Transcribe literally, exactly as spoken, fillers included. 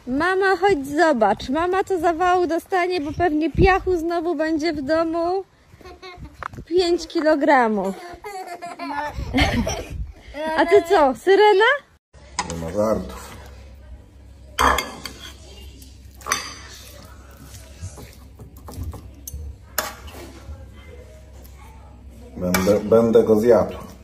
Mama, chodź zobacz. Mama to zawału dostanie, bo pewnie piachu znowu będzie w domu. pięć kilogramów. A ty co, syrena? Nie ma żartów. Będę, będę go zjadł.